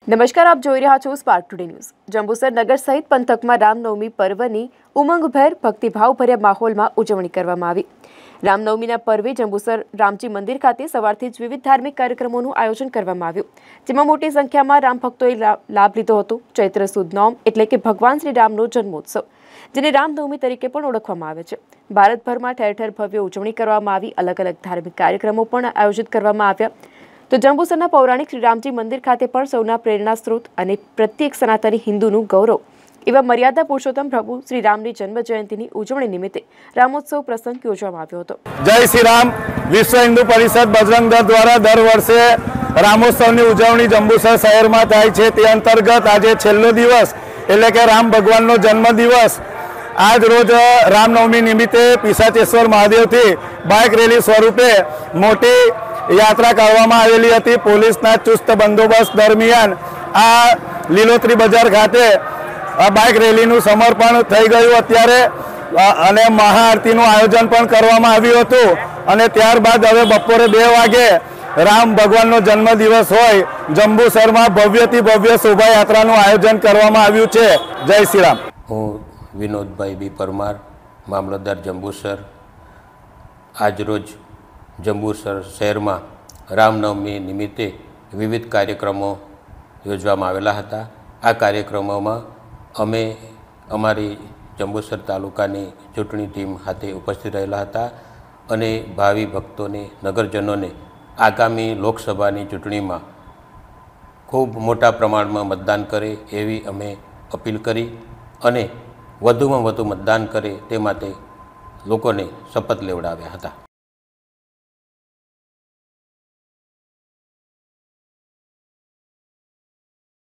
નમસ્કાર, આપ જોઈ રહ્યા છો સ્પાર્ક ટુડે ન્યૂઝ। જંબુસર નગર સહિત પંથકમાં રામનવમી પર્વની ઉમંગભેર ભક્તિભાવભર્યા માહોલમાં ઉજવણી કરવામાં આવી। રામનવમીના પર્વે જંબુસર રામજી મંદિર ખાતે સવારથી જ વિવિધ ધાર્મિક કાર્યક્રમોનું આયોજન કરવામાં આવ્યું, જેમાં મોટી સંખ્યામાં રામ ભક્તોએ લાભ લીધો હતો। ચૈત્ર સુદ નોમ એટલે કે ભગવાન શ્રી રામનો જન્મોત્સવ, જેને રામનવમી તરીકે પણ ઓળખવામાં આવે છે, ભારતભરમાં ઠેર ઠેર ભવ્ય ઉજવણી કરવામાં આવી। અલગ અલગ ધાર્મિક કાર્યક્રમો પણ આયોજિત કરવામાં આવ્યા। તો જંબુસરના પૌરાણિક શ્રી રામજી મંદિર ખાતે પણ સૌના પ્રેરણા સ્ત્રોત અને પ્રત્યેક સનાતની હિન્દુનું ગૌરવ એવા મર્યાદા પુરુષોત્તમ પ્રભુ શ્રી રામની જન્મ જયંતિની ઉજવણી નિમિત્તે રામોત્સવ પ્રસંગ યોજવામાં આવ્યો હતો। જય શ્રી રામ। વિશ્વ હિન્દુ પરિષદ બજરંગ દળ દ્વારા દર વર્ષે રામોત્સવની ઉજવણી જંબુસર શહેરમાં થાય છે। તે અંતર્ગત આજે છેલ્લો દિવસ એટલે કે રામ ભગવાનનો જન્મદિવસ આજ રોજ રામનવમી નિમિત્તે પિશાચેશ્વર મહાદેવથી બાઇક રેલી સ્વરૂપે મોટી યાત્રા કરવામાં આવેલી હતી। પોલીસના ચુસ્ત બંદોબસ્ત દરમિયાન આ લીલોતરી બજાર ખાતે બાઇક રેલીનું સમર્પણ થઈ ગયું અત્યારે અને મહાઆરતીનું આયોજન પણ કરવામાં આવ્યું હતું અને ત્યારબાદ હવે બપોરે 2 વાગે રામ ભગવાનનો જન્મદિવસ હોય જંબુસરમાં ભવ્યથી ભવ્ય શોભાયાત્રાનું આયોજન કરવામાં આવ્યું છે। જય શ્રી રામ। હું વિનોદભાઈ બી પરમાર, મામલતદાર જંબુસર। આજરોજ જંબુસર શહેરમાં રામનવમી નિમિત્તે વિવિધ કાર્યક્રમો યોજવામાં આવેલા હતા। આ કાર્યક્રમોમાં અમે અમારી જંબુસર તાલુકાની ચૂંટણી ટીમ ખાતે ઉપસ્થિત રહેલા હતા અને ભાવિ ભક્તોને, નગરજનોને આગામી લોકસભાની ચૂંટણીમાં ખૂબ મોટા પ્રમાણમાં મતદાન કરે એવી અમે અપીલ કરી અને વધુમાં વધુ મતદાન કરે તે માટે લોકોને શપથ લેવડાવ્યા હતા।